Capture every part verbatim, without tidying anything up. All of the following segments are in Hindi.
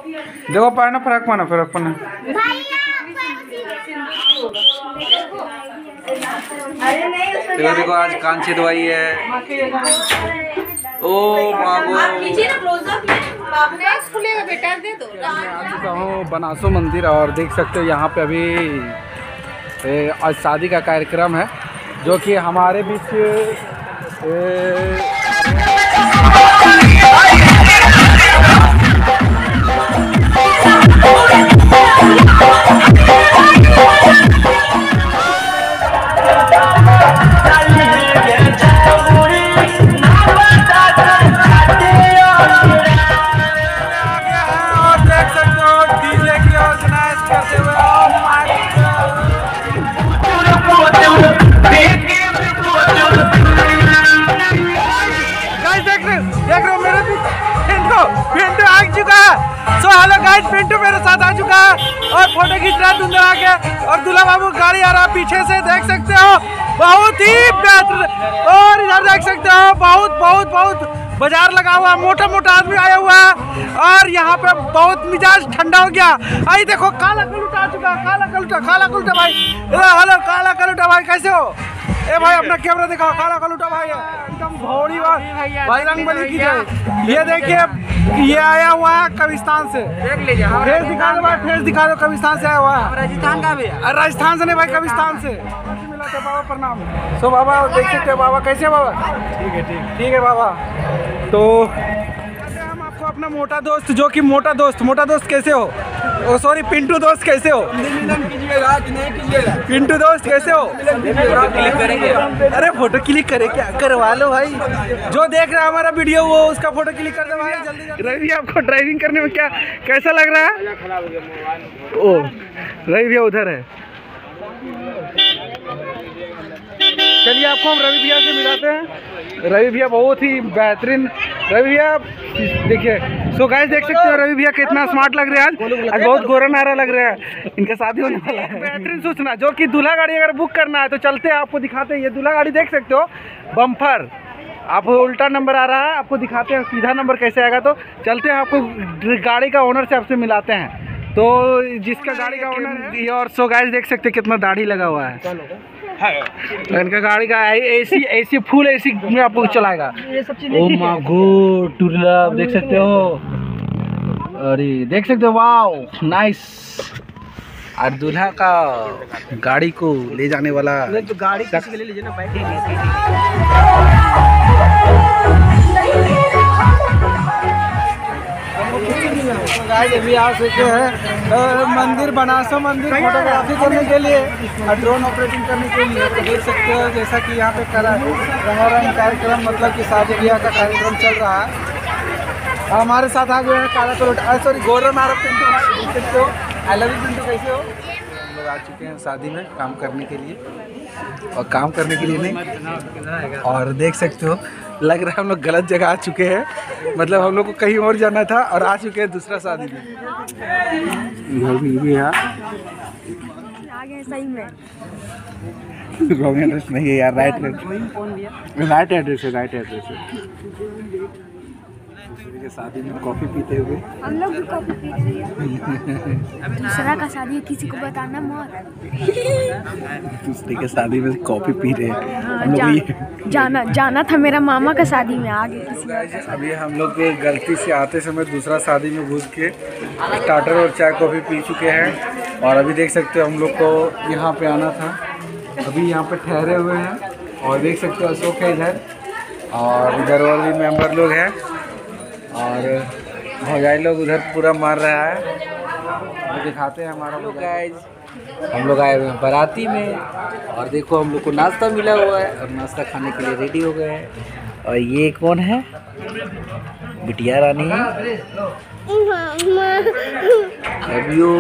देखो पहना फ्रॉक पहना फ्रॉक पहना। देखो देखो आज कान से दवाई है। ओ बाबू बेटा दे दो। मैं आ चुका हूँ बनासो मंदिर और देख सकते हो यहाँ पे अभी ए, आज शादी का कार्यक्रम है जो कि हमारे बीच ए, सो हेलो गाइस, पिंटू मेरे साथ आ चुका है और फोटो खींच रहा है धुंधला के। और दूल्हा बाबू गाड़ी आ रहा है पीछे से, देख सकते हो बहुत ही बेहतर। और इधर देख सकते हो बहुत बहुत बहुत बाजार लगा हुआ है, मोटा मोटा आदमी आया हुआ है और यहाँ पे बहुत मिजाज ठंडा हो गया। आई देखो काला कलूटा आ चुका है, काला कलूटा काला कलूटा भाई। हेलो काला कलूटा भाई, कैसे हो? ए भाई अपना कैमरा दिखाओ, काला कलूटा भाई है एकदम भौड़ी भाई, रंग बली की जाए। ये देखिए ये आया हुआ है कब्रिस्तान से, देख लीजिए फेस दिखा दो भाई, फेस दिखा दो, कब्रिस्तान से आया हुआ है। राजस्थान का भी है? राजस्थान से नहीं भाई, कब्रिस्तान से। बाबा प्रणाम। सो बाबा देख सकते हो बाबा, कैसे है बाबा? ठीक है ठीक ठीक है बाबा। तो हम आपको अपना मोटा दोस्त, जो कि मोटा दोस्त मोटा दोस्त कैसे हो? ओ सॉरी पिंटू दोस्त कैसे हो? पिंटू दोस्त कैसे हो? अरे फोटो क्लिक करे क्या, करवा लो भाई। जो देख रहा है हमारा वीडियो वो उसका फोटो क्लिक कर दो भाई जल्दी। रवि आपको ड्राइविंग करने में क्या कैसा लग रहा है? ओ रवि भैया उधर है। चलिए आपको हम रवि भैया से मिलाते हैं। रवि भैया बहुत ही बेहतरीन। रवि भैया देखिए, सो गाइस देख सकते हो रवि भैया कितना स्मार्ट लग रहे हैं आज, आज बहुत गोरा नारा लग रहा है। इनका शादी होने वाला है। बेहतरीन सूचना, जो कि दूल्हा गाड़ी अगर बुक करना है तो चलते हैं आपको दिखाते हैं। ये दूल्हा गाड़ी देख सकते हो, बम्पर आप उल्टा नंबर आ रहा है, आपको दिखाते हैं सीधा नंबर कैसे आएगा। तो चलते हैं, आपको गाड़ी का ओनर से आपसे मिलाते हैं। तो जिसका गाड़ी का ओनर है, और सो गाइस देख सकते हैं कितना दाढ़ी लगा हुआ है। इनका गाड़ी का एसी एसी फुल एसी में आपको चलाएगा। ओ माय गॉड टूरला देख सकते हो, अरे देख सकते हो, वाओ नाइस। और दूल्हा का गाड़ी को ले जाने वाला तो गाड़ी किसी के ले लीजिए ना, गाइस अभी आ चुके हैं मंदिर बनासो मंदिर फोटोग्राफी करने के लिए और ड्रोन ऑपरेटिंग करने के लिए। तो देख सकते हो जैसा कि यहाँ पे करा रंगारंग कार्यक्रम, मतलब कि शादी ब्याह का कार्यक्रम चल रहा है। हमारे साथ आ गए हैं काला कलूटा, सॉरी गोरा नारा पिंटू, देख सकते हो। आई लव यू पिंटू, कैसे हो? हम लोग आ चुके हैं शादी में काम करने के लिए, और काम करने के लिए नहीं, और देख सकते हो लग रहा है हम लोग गलत जगह आ चुके हैं। मतलब हम लोग को कहीं और जाना था और आ चुके हैं दूसरा शादी में। घर भी है आगे सही में रॉन्ग एड्रेस नहीं है यार, राइट एड्रेस, राइट एड्रेस है, राइट एड्रेस है। दूसरे के शादी में कॉफी पीते हुए हम लोग भी कॉफी पी रहे हैं। दूसरा का शादी है, किसी को बताना मत। दूसरे के शादी में कॉफी पी रहे हैं हम लोग। जा, जाना जाना था मेरा मामा का शादी में, आगे किसी। अभी हम लोग गलती से आते समय दूसरा शादी में घुस के स्टार्टर और चाय कॉफी पी चुके हैं। और अभी देख सकते हो हम लोग को यहाँ पे आना था, अभी यहाँ पे ठहरे हुए हैं। और देख सकते हो अशोक है इधर, और इधर और भी मेंबर लोग हैं, और भौजाई लोग उधर पूरा मार रहा है। तो दिखाते हैं हमारा लोग गाइस, हम लोग आए हुए हैं बाराती में, और देखो हम लोग को नाश्ता मिला हुआ है और नाश्ता खाने के लिए रेडी हो गए हैं। और ये कौन है? बिटिया रानी। Love you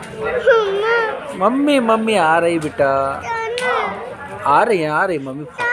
mummy. मम्मी आ रही बेटा, आ रही है आ रही मम्मी।